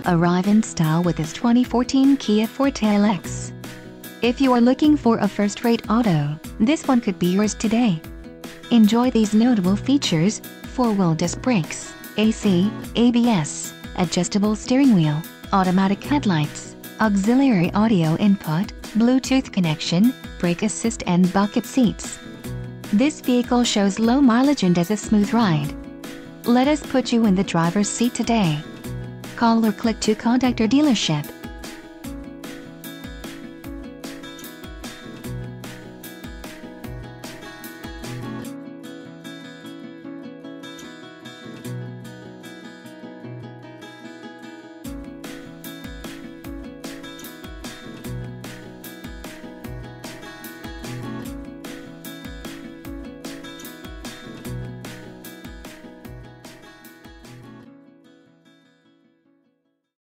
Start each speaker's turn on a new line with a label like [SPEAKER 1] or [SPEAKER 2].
[SPEAKER 1] Arrive in style with this 2014 Kia Forte LX. If you are looking for a first-rate auto, this one could be yours today. Enjoy these notable features: 4-wheel disc brakes, AC, ABS, adjustable steering wheel, automatic headlights, auxiliary audio input, Bluetooth connection, brake assist and bucket seats. This vehicle shows low mileage and has a smooth ride. Let us put you in the driver's seat today. Call or click to contact our dealership.